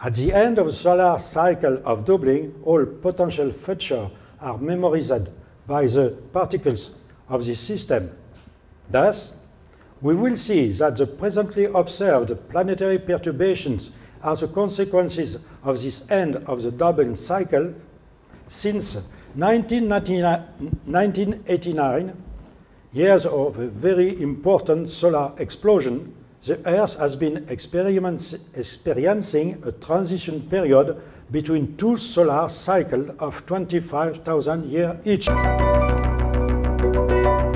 At the end of the solar cycle of doubling, all potential features are memorized by the particles of the system. Thus, we will see that the presently observed planetary perturbations are the consequences of this end of the doubling cycle. Since 1989, years of a very important solar explosion, the Earth has been experiencing a transition period between two solar cycles of 25,000 years each.